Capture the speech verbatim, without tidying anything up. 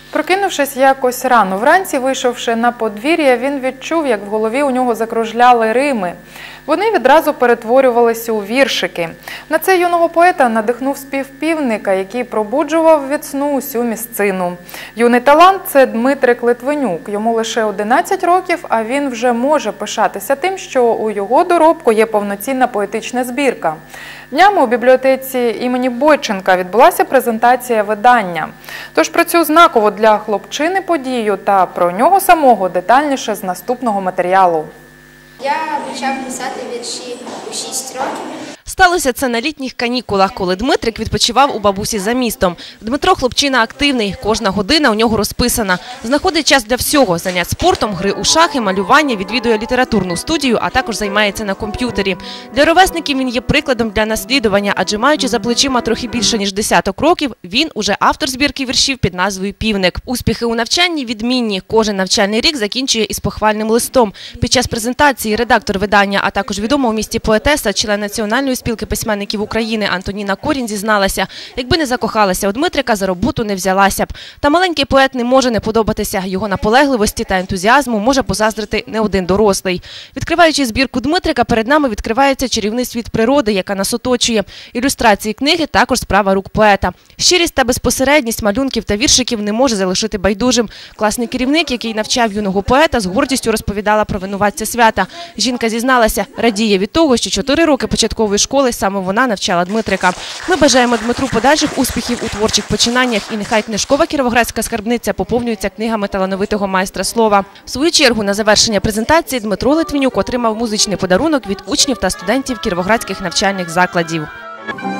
Прокинувшись якось рано вранці, вийшовши на подвір'я, він відчув, як в голові у нього закружляли рими. Вони відразу перетворювалися у віршики. На це юного поета надихнув спів півника, який пробуджував від сну усю місцину. Юний талант – це Дмитрик Литвинюк. Йому лише одинадцять років, а він вже може пишатися тим, що у його доробку є повноцінна поетична збірка. Днями у бібліотеці імені Бойченка відбулася презентація видання. Тож про цю знакову для хлопчини подію та про нього самого детальніше з наступного матеріалу. Я почав писати вірші у шість років. Сталося це на літніх канікулах, коли Дмитрик відпочивав у бабусі за містом. Дмитро – хлопчина активний, кожна година у нього розписана. Знаходить час для всього – занять спортом, гри у шахи, малювання, відвідує літературну студію, а також займається на комп'ютері. Для ровесників він є прикладом для наслідування, адже маючи за плечима трохи більше ніж десяток років, він уже автор збірки віршів під назвою «Півник». Успіхи у навчанні відмінні. Кожен навчальний рік закінчує із похвальним листом. Під час презентації редактор видання, а також відома у місті поетеса, член Національної спілки письменників України Антоніна Корінь зізналася, якби не закохалася у Дмитрика, за роботу не взялася б. Та маленький поет не може не подобатися. Його наполегливості та ентузіазму може позаздрити не один дорослий. Відкриваючи збірку Дмитрика, перед нами відкривається чарівний світ природи, яка нас оточує. Ілюстрації книги – також справа рук поета. Щирість та безпосередність малюнків та віршиків не може залишити байдужим. Класний керівник, який навчав юного поета, з гордістю розповідала про винуватця свята. Жінка зізналася, радіє від того, що чотири роки початкової школи саме вона навчала Дмитрика. Ми бажаємо Дмитру подальших успіхів у творчих починаннях, і нехай книжкова кіровоградська скарбниця поповнюється книгами талановитого майстра слова. В свою чергу на завершення презентації Дмитро Литвинюк отримав музичний подарунок від учнів та студентів кіровоградських навчальних закладів.